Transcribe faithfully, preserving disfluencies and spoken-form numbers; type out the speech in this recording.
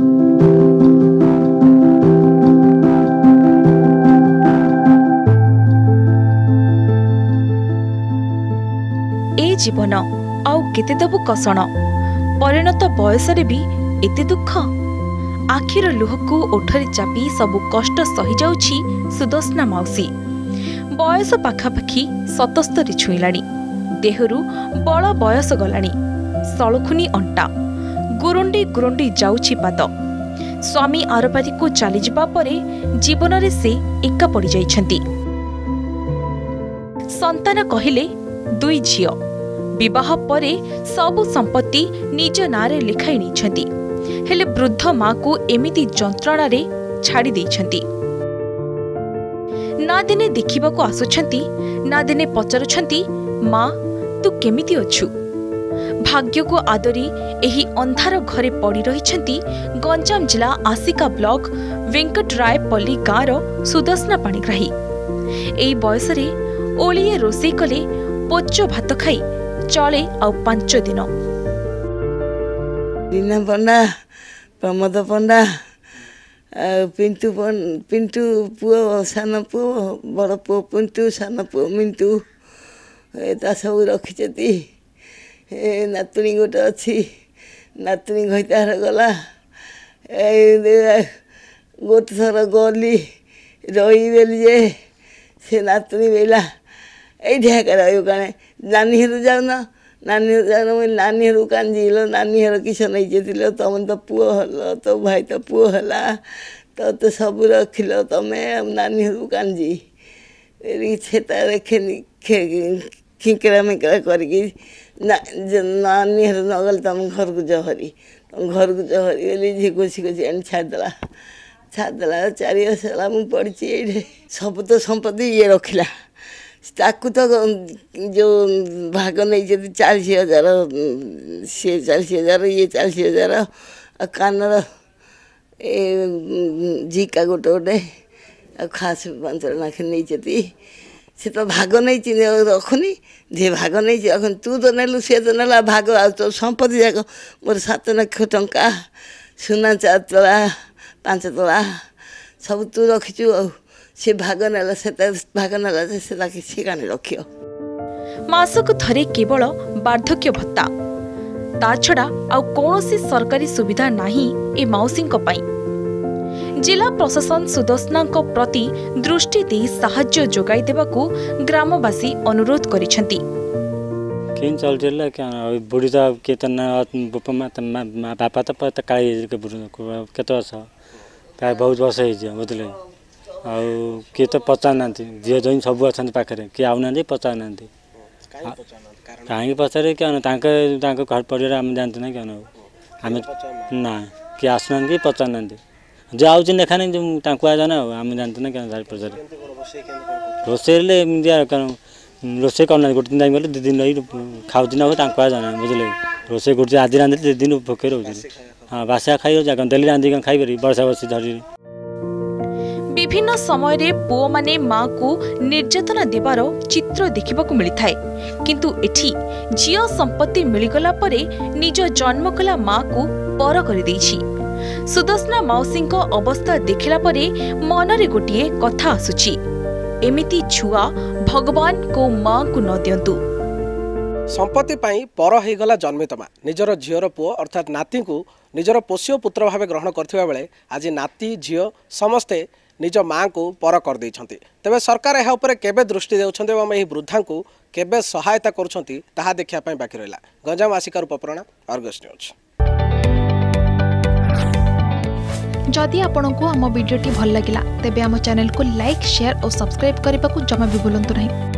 ए जीवन आउ केते दबु कसण परिणत बयस भी एते दुख आखिर लुह को ओठरी चापी सबु कष्ट सही जाउछि सुदर्शना माउसी। बयस पाखापाखि सतस्तरी छुईलाणी देहरु बल बयस गलाणी सलखुनी अंटा गुरुंडी गुरुंडी जाउछि पाद। स्वामी आरपारी को चली जिबा परे जीवन रे से एका पड़ी जाइछंती। संतान कहिले दुई झियो विवाह परे सबु संपत्ति निज नारे लिखाई निछंती हेले वृद्ध माँ को एमिति जंत्रणा रे छाड़ी देइछंती। ना दिने देखिबा को आसुछंती ना दिने पचारुछंती माँ तू केमिति अछु। भाग्य को आदरी एही अंधार घरे पड़ी रहिछंती गंजाम जिला आसिका ब्लॉक वेंकटरायपल्ली गाँव सुदर्शना पाणिग्राही। एई बयस रे ओलिए रोषे कले पोच भात खाई चले आ पांच दिन। रीना पंडा प्रमोद पंडा पिंटू पिंटू पुओ सान पुओ बड़ पुओ पिंटू सान पुओ मिंटू एता सब रखिछती। नातुणी गोटे अच्छी नातुणी घईतार गला गोटे थर गली रही बेली जे से नातुणी बेला ये कणे नानी हरु जाऊन नानी हरु जाऊन नानी हरु कांजिल नानी हर किस नहीं तुम तो पुओ हल तो भाई तो पुओ हला तो तो सब रखिल तुम्हें नानी हरु कांजी छेता खिंकरा मिकरा करके नानी हर नगल तुम घर को जहरी तुम घर को जहरी बोली झी घोषी घोषी आनी छाड़देला छाड़देला चार वर्ष है पड़ी ये सब तो संपत्ति ये रखिला ताकू तो जो भाग नहीं चालीस हजार सी चालीस हजार ये चालीस हजार आ कानर ए झिका गोटे गोटे आ खास पांच नाखे नहीं से तो भाग नहीं रखुनी जे भाग नहीं रखुनी तू तो नेलु सी तो नेला भाग आ तो संपत्ति जाक मोर सात लाख टंका सुना चार तोला पांच तोला सब तू रखिचु आ से भाग नेला से भाग नेला से किसी काने रखियो। मासक थरे केवल वार्धक्य भत्ता ता छड़ा आ कौनसी सरकारी सुविधा नाही ए माउसिंक पई। जिला प्रशासन सुदर्शना प्रति दृष्टि दे साहाय्य जोगाई देबाकू ग्रामवासी अनुरोध करिसेंती। किन चलजेला क्या बुढ़ी तो केतना बापा तो पता काई केतो छ काय बहुत वर्ष हे बुझले आ किए तो पचार ना झील जो सब अच्छा पाखे किए आउना पचार ना कहीं पचारे क्या घर परिवार आम जानते ना क्या आम ना किए आसुना कि पचार ना जो आउे देखा नहीं जाना आम जानते ना क्या पचारे रोसे रोसे करना गोटे दिन टाइम गले दी दिन रही खाऊँ ना हो जाना बुझे रोसे गोटे आज रांधि दी दिन भोके रोचे हाँ बासा खाई डेली रांधिक खाई वर्षा वर्षी धरी। विभिन्न समय रे पुओ माने माँ को निर्यातना देवार चित्र देखिबाकू मिलिथाए किंतु एठी झियो संपत्ति मिलिगला परे निज जन्म कला माँ को पर कर देछि। सुदर्शना माउसींको अवस्था देखिला परे मनरे गोटिए कथा आसुछि एमिति छुआ भगवान को माँ को न दियंतु। संपत्ति पाई पर होगला जन्मित माँ निजर झीर पुओ अर्थात नाती को निजर पोष्य पुत्र भाव ग्रहण करथिबा बेले आज नाती झील समस्ते निज माँ को पर कर देइछंती। तबे सरकार यह उपर केबे दृष्टि देउछंती एवं एही वृद्धा को केबे सहायता करुछंती ताहा देखिया पई बाकी रहला। गंजाम आसिकार उपप्रणा अर्गस न्यूज। जदि आपंक आम भिडी भल लगा तेब आम चैनल को लाइक शेयर और सब्सक्राइब करने को जमा भी भूलु नहीं।